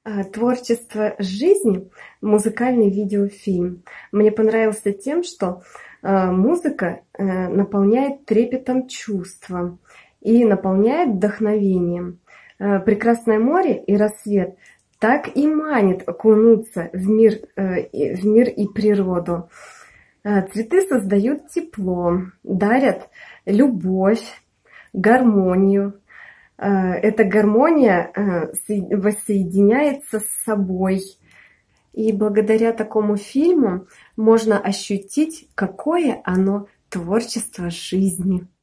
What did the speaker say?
Творчество жизни, музыкальный видеофильм. Мне понравился тем, что музыка наполняет трепетом чувства и наполняет вдохновением. «Прекрасное море» и «Рассвет» так и манит окунуться в мир и природу. Цветы создают тепло, дарят любовь, гармонию. Эта гармония воссоединяется с собой. И благодаря такому фильму можно ощутить, какое оно творчество жизни.